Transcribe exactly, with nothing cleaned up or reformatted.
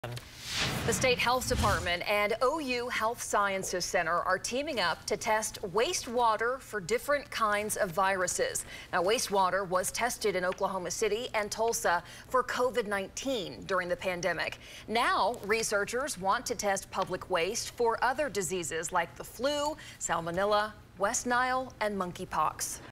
The State Health Department and O U Health Sciences Center are teaming up to test wastewater for different kinds of viruses. Now, wastewater was tested in Oklahoma City and Tulsa for COVID nineteen during the pandemic. Now, researchers want to test public waste for other diseases like the flu, salmonella, West Nile, and monkeypox.